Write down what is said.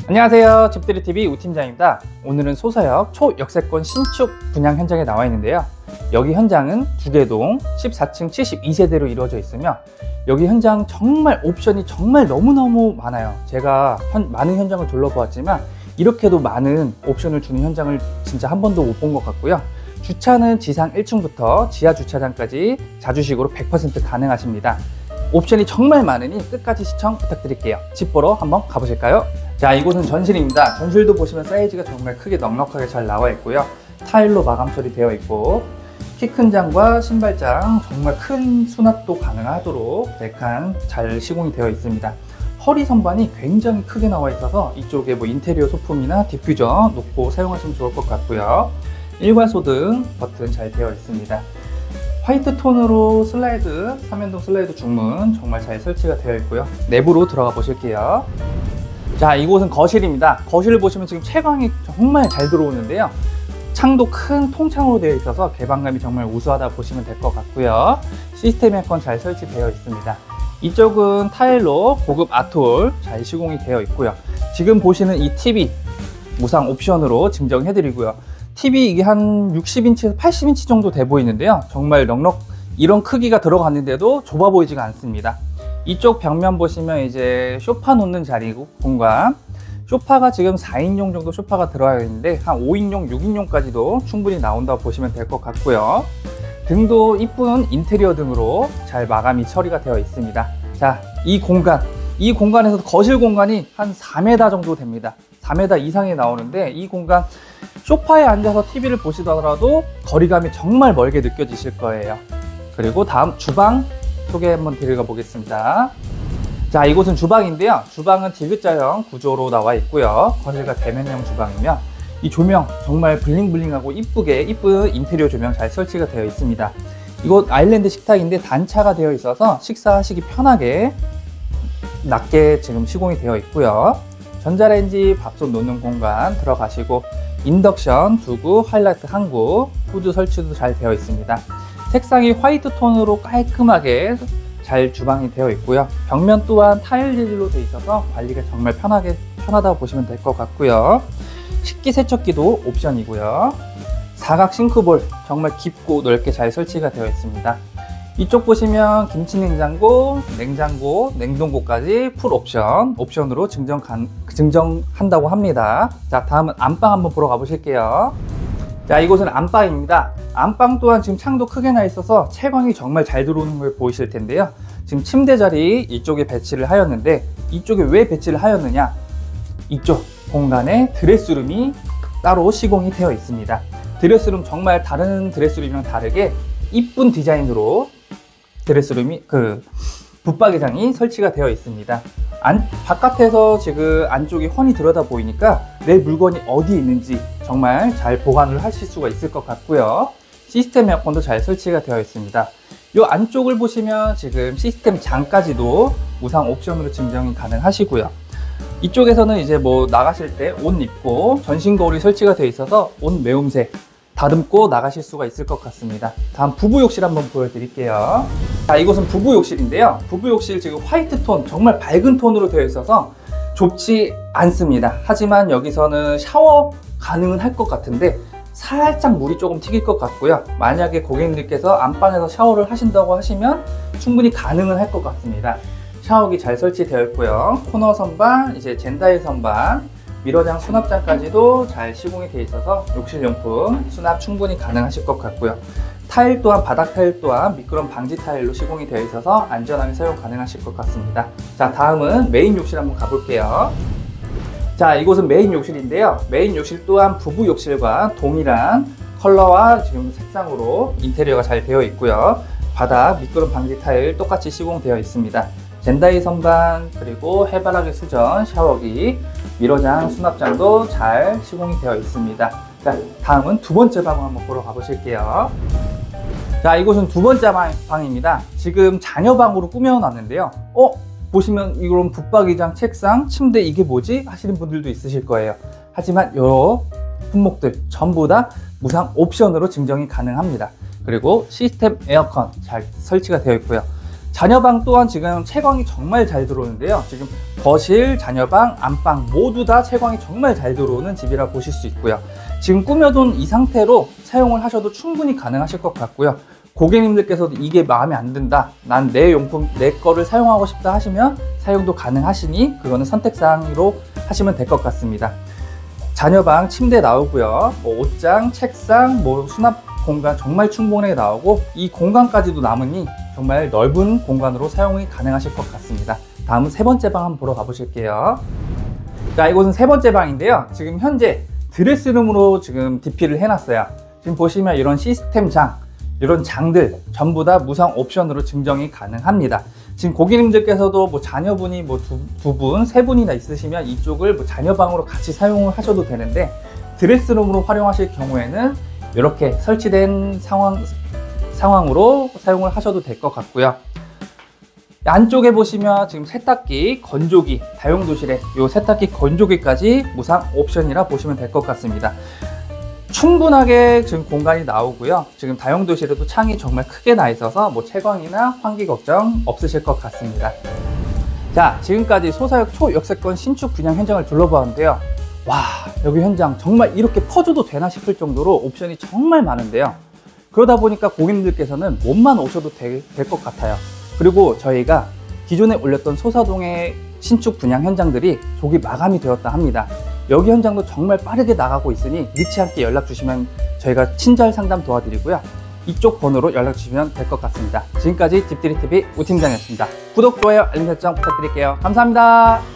안녕하세요, 집들이TV 우팀장입니다. 오늘은 소서역 초역세권 신축 분양 현장에 나와 있는데요. 여기 현장은 두개동 14층 72세대로 이루어져 있으며 여기 현장 정말 옵션이 정말 너무너무 많아요. 제가 많은 현장을 둘러보았지만 이렇게도 많은 옵션을 주는 현장을 진짜 한 번도 못 본 것 같고요. 주차는 지상 1층부터 지하 주차장까지 자주식으로 100% 가능하십니다. 옵션이 정말 많으니 끝까지 시청 부탁드릴게요. 집 보러 한번 가보실까요? 자, 이곳은 전실입니다. 전실도 보시면 사이즈가 정말 크게 넉넉하게 잘 나와 있고요. 타일로 마감 처리되어 있고 키 큰 장과 신발장 정말 큰 수납도 가능하도록 4칸 잘 시공이 되어 있습니다. 허리 선반이 굉장히 크게 나와 있어서 이쪽에 인테리어 소품이나 디퓨저 놓고 사용하시면 좋을 것 같고요. 일괄소등 버튼 잘 되어 있습니다. 화이트 톤으로 슬라이드, 3연동 슬라이드 중문 정말 잘 설치가 되어 있고요. 내부로 들어가 보실게요. 자, 이곳은 거실입니다. 거실을 보시면 지금 채광이 정말 잘 들어오는데요. 창도 큰 통창으로 되어 있어서 개방감이 정말 우수하다 보시면 될 것 같고요. 시스템 에어컨 잘 설치되어 있습니다. 이쪽은 타일로 고급 아트홀 잘 시공이 되어 있고요. 지금 보시는 이 TV 무상 옵션으로 증정해 드리고요. TV 이게 한 60인치에서 80인치 정도 돼 보이는데요. 정말 넉넉 이런 크기가 들어갔는데도 좁아 보이지가 않습니다. 이쪽 벽면 보시면 이제 소파 놓는 자리 공간, 소파가 지금 4인용 정도 소파가 들어가 있는데 한 5인용, 6인용까지도 충분히 나온다고 보시면 될 것 같고요. 등도 이쁜 인테리어 등으로 잘 마감이 처리가 되어 있습니다. 자, 이 공간에서 거실 공간이 한 4m 정도 됩니다. 4m 이상이 나오는데 이 공간 소파에 앉아서 TV를 보시더라도 거리감이 정말 멀게 느껴지실 거예요. 그리고 다음 주방 소개 한번 드려 보겠습니다. 자, 이곳은 주방인데요. 주방은 디귿자형 구조로 나와 있고요. 거실과 대면형 주방이며 이 조명 정말 블링블링하고 이쁜 인테리어 조명 잘 설치가 되어 있습니다. 이곳 아일랜드 식탁인데 단차가 되어 있어서 식사하시기 편하게 낮게 지금 시공이 되어 있고요. 전자레인지 밥솥 놓는 공간 들어가시고 인덕션 2구, 하이라이트 1구, 후드 설치도 잘 되어 있습니다. 색상이 화이트 톤으로 깔끔하게 잘 주방이 되어 있고요. 벽면 또한 타일 재질로 되어 있어서 관리가 정말 편하다고 보시면 될 것 같고요. 식기세척기도 옵션이고요. 사각 싱크볼 정말 깊고 넓게 잘 설치가 되어 있습니다. 이쪽 보시면 김치냉장고, 냉동고까지 풀 옵션으로 증정한다고 합니다. 자, 다음은 안방 한번 보러 가보실게요. 자, 이곳은 안방입니다. 안방 또한 지금 창도 크게 나 있어서 채광이 정말 잘 들어오는 걸 보이실 텐데요. 지금 침대 자리 이쪽에 배치를 하였는데 이쪽에 왜 배치를 하였느냐? 이쪽 공간에 드레스룸이 따로 시공이 되어 있습니다. 드레스룸 정말 다른 드레스룸이랑 다르게 이쁜 디자인으로 드레스룸이 붙박이장이 설치가 되어 있습니다. 바깥에서 지금 안쪽이 훤히 들여다 보이니까 내 물건이 어디 있는지 정말 잘 보관을 하실 수가 있을 것 같고요. 시스템 에어컨도 잘 설치가 되어 있습니다. 이 안쪽을 보시면 지금 시스템 장까지도 무상 옵션으로 증정이 가능하시고요. 이쪽에서는 이제 나가실 때 옷 입고 전신 거울이 설치가 되어 있어서 옷 매음새 다듬고 나가실 수가 있을 것 같습니다. 다음 부부 욕실 한번 보여드릴게요. 자, 이곳은 부부 욕실인데요. 부부 욕실 지금 화이트 톤 정말 밝은 톤으로 되어 있어서 좁지 않습니다. 하지만 여기서는 샤워 가능은 할 것 같은데 살짝 물이 조금 튀길 것 같고요. 만약에 고객님께서 안방에서 샤워를 하신다고 하시면 충분히 가능은 할 것 같습니다. 샤워기 잘 설치되어 있고요. 코너 선반, 이제 젠다일 선반, 미러장 수납장까지도 잘 시공이 되어 있어서 욕실용품 수납 충분히 가능하실 것 같고요. 타일 또한 바닥 타일 또한 미끄럼 방지 타일로 시공이 되어 있어서 안전하게 사용 가능하실 것 같습니다. 자, 다음은 메인 욕실 한번 가볼게요. 자, 이곳은 메인 욕실인데요. 메인 욕실 또한 부부 욕실과 동일한 컬러와 지금 색상으로 인테리어가 잘 되어 있고요. 바닥 미끄럼 방지 타일 똑같이 시공되어 있습니다. 젠다이 선반, 그리고 해바라기 수전, 샤워기, 미러장, 수납장도 잘 시공이 되어 있습니다. 자, 다음은 두 번째 방 한번 보러 가보실게요. 자, 이곳은 두 번째 방입니다. 지금 자녀방으로 꾸며놨는데요. 보시면 이런 붙박이장, 책상, 침대 이게 뭐지? 하시는 분들도 있으실 거예요. 하지만 이 품목들 전부 다 무상 옵션으로 증정이 가능합니다. 그리고 시스템 에어컨 잘 설치가 되어 있고요. 자녀방 또한 지금 채광이 정말 잘 들어오는데요. 지금 거실, 자녀방, 안방 모두 다 채광이 정말 잘 들어오는 집이라 보실 수 있고요. 지금 꾸며둔 이 상태로 사용을 하셔도 충분히 가능하실 것 같고요. 고객님들께서도 이게 마음에 안 든다, 난 내 용품, 내 거를 사용하고 싶다 하시면 사용도 가능하시니 그거는 선택사항으로 하시면 될 것 같습니다. 자녀방 침대 나오고요. 옷장, 책상, 수납 공간 정말 충분하게 나오고 이 공간까지도 남으니 정말 넓은 공간으로 사용이 가능하실 것 같습니다. 다음은 세 번째 방 한번 보러 가보실게요. 자, 이곳은 세 번째 방인데요. 지금 현재 드레스룸으로 지금 DP를 해놨어요. 지금 보시면 이런 시스템장, 이런 장들 전부 다 무상 옵션으로 증정이 가능합니다. 지금 고객님들께서도 자녀분이 두 분, 세 분이나 있으시면 이쪽을 자녀방으로 같이 사용을 하셔도 되는데, 드레스룸으로 활용하실 경우에는 이렇게 설치된 상황으로 사용을 하셔도 될 것 같고요. 안쪽에 보시면 지금 세탁기, 건조기, 다용도실에 이 세탁기, 건조기까지 무상 옵션이라 보시면 될 것 같습니다. 충분하게 지금 공간이 나오고요. 지금 다용도실에도 창이 정말 크게 나 있어서 채광이나 환기 걱정 없으실 것 같습니다. 자, 지금까지 소사역 초역세권 신축 분양 현장을 둘러보았는데요. 와, 여기 현장 정말 이렇게 퍼줘도 되나 싶을 정도로 옵션이 정말 많은데요. 그러다 보니까 고객님들께서는 몸만 오셔도 될 것 같아요. 그리고 저희가 기존에 올렸던 소사동의 신축 분양 현장들이 조기 마감이 되었다 합니다. 여기 현장도 정말 빠르게 나가고 있으니 늦지 않게 연락 주시면 저희가 친절 상담 도와드리고요. 이쪽 번호로 연락 주시면 될 것 같습니다. 지금까지 집들이TV 우팀장이었습니다. 구독, 좋아요, 알림 설정 부탁드릴게요. 감사합니다.